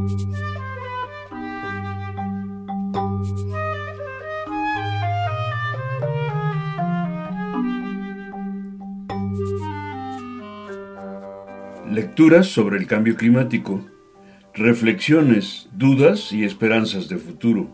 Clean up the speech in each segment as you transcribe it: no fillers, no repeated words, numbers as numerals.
Lecturas sobre el cambio climático, reflexiones, dudas y esperanzas de futuro.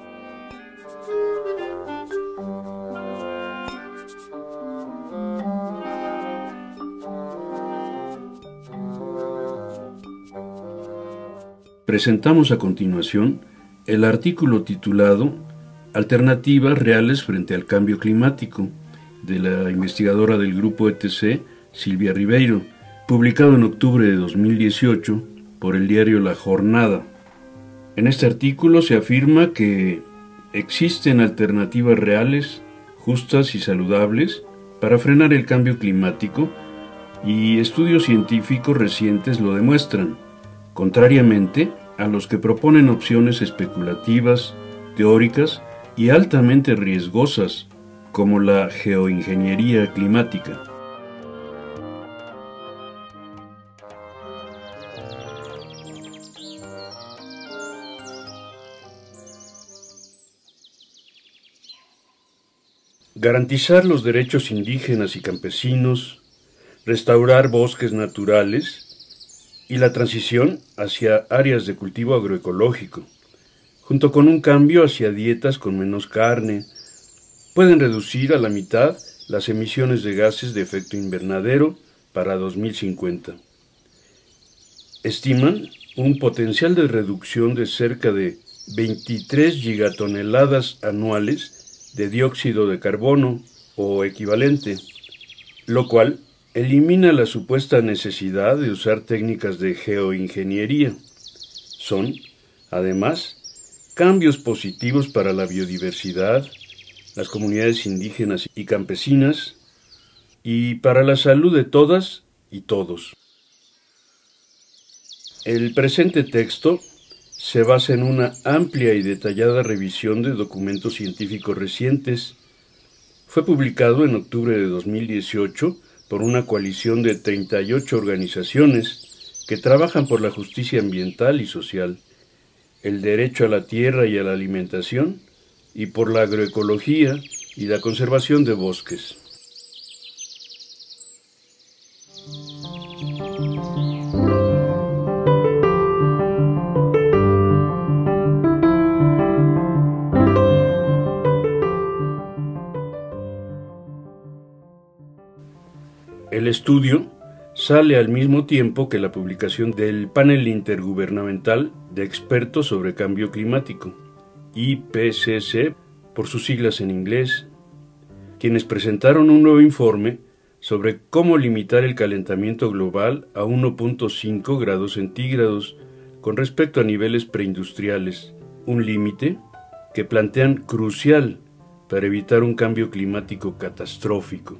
Presentamos a continuación el artículo titulado Alternativas reales frente al cambio climático, de la investigadora del grupo ETC, Silvia Ribeiro, publicado en octubre de 2018 por el diario La Jornada. En este artículo se afirma que existen alternativas reales, justas y saludables para frenar el cambio climático, y estudios científicos recientes lo demuestran, contrariamente a los que proponen opciones especulativas, teóricas y altamente riesgosas, como la geoingeniería climática. Garantizar los derechos indígenas y campesinos, restaurar bosques naturales y la transición hacia áreas de cultivo agroecológico, junto con un cambio hacia dietas con menos carne, pueden reducir a la mitad las emisiones de gases de efecto invernadero para 2050. Estiman un potencial de reducción de cerca de 23 gigatoneladas anuales de dióxido de carbono o equivalente, lo cual elimina la supuesta necesidad de usar técnicas de geoingeniería. Son, además, cambios positivos para la biodiversidad, las comunidades indígenas y campesinas, y para la salud de todas y todos. El presente texto se basa en una amplia y detallada revisión de documentos científicos recientes. Fue publicado en octubre de 2018 por una coalición de 38 organizaciones que trabajan por la justicia ambiental y social, el derecho a la tierra y a la alimentación, y por la agroecología y la conservación de bosques. El estudio sale al mismo tiempo que la publicación del Panel Intergubernamental de Expertos sobre Cambio Climático, IPCC, por sus siglas en inglés, quienes presentaron un nuevo informe sobre cómo limitar el calentamiento global a 1.5 grados centígrados con respecto a niveles preindustriales, un límite que plantean crucial para evitar un cambio climático catastrófico.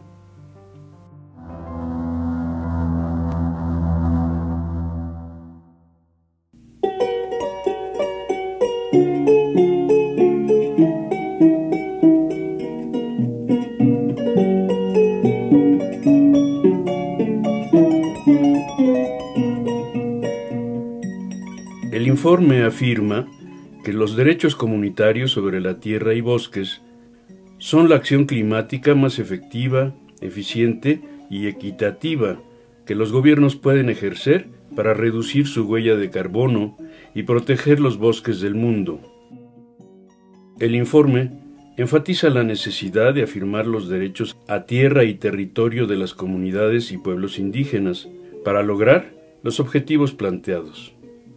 El informe afirma que los derechos comunitarios sobre la tierra y bosques son la acción climática más efectiva, eficiente y equitativa que los gobiernos pueden ejercer para reducir su huella de carbono y proteger los bosques del mundo. El informe enfatiza la necesidad de afirmar los derechos a tierra y territorio de las comunidades y pueblos indígenas para lograr los objetivos planteados.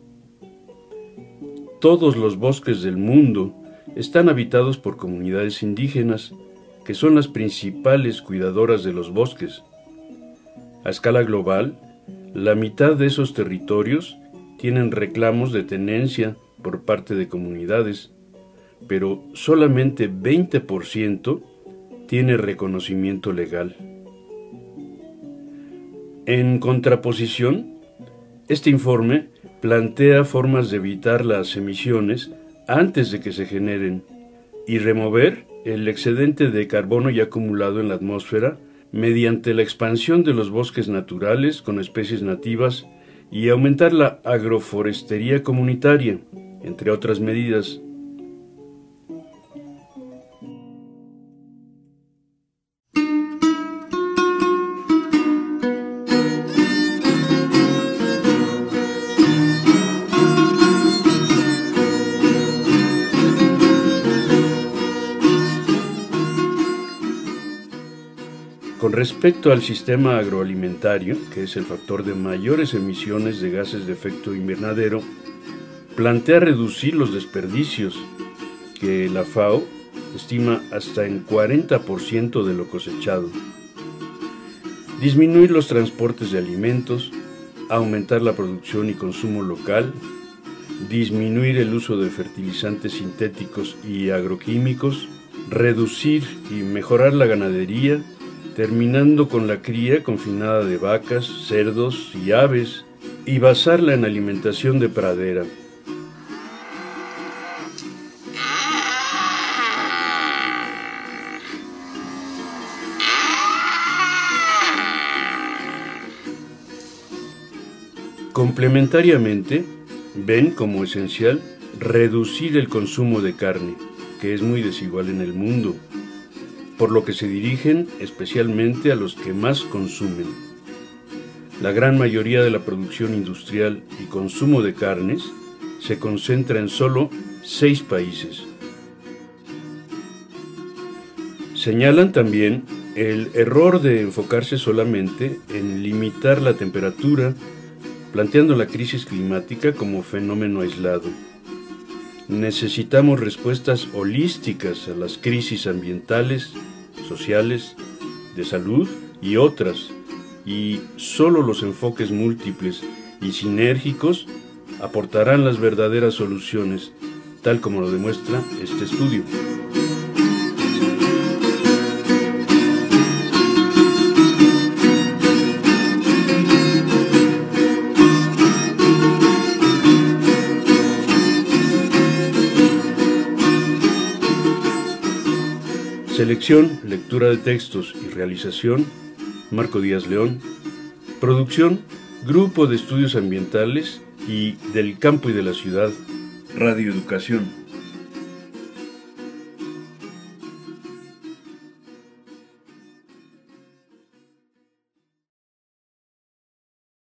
Todos los bosques del mundo están habitados por comunidades indígenas, que son las principales cuidadoras de los bosques. A escala global, la mitad de esos territorios tienen reclamos de tenencia por parte de comunidades, pero solamente 20% tiene reconocimiento legal. En contraposición, este informe plantea formas de evitar las emisiones antes de que se generen y remover el excedente de carbono ya acumulado en la atmósfera mediante la expansión de los bosques naturales con especies nativas y aumentar la agroforestería comunitaria, entre otras medidas. Con respecto al sistema agroalimentario, que es el factor de mayores emisiones de gases de efecto invernadero, plantea reducir los desperdicios, que la FAO estima hasta en 40% de lo cosechado, disminuir los transportes de alimentos, aumentar la producción y consumo local, disminuir el uso de fertilizantes sintéticos y agroquímicos, reducir y mejorar la ganadería, terminando con la cría confinada de vacas, cerdos y aves, y basarla en alimentación de pradera. Complementariamente, ven como esencial reducir el consumo de carne, que es muy desigual en el mundo, por lo que se dirigen especialmente a los que más consumen. La gran mayoría de la producción industrial y consumo de carnes se concentra en solo 6 países. Señalan también el error de enfocarse solamente en limitar la temperatura, planteando la crisis climática como fenómeno aislado. Necesitamos respuestas holísticas a las crisis ambientales, sociales, de salud y otras, y solo los enfoques múltiples y sinérgicos aportarán las verdaderas soluciones, tal como lo demuestra este estudio. Selección, lectura de textos y realización, Marco Díaz León. Producción, Grupo de Estudios Ambientales y del Campo y de la Ciudad, Radio Educación.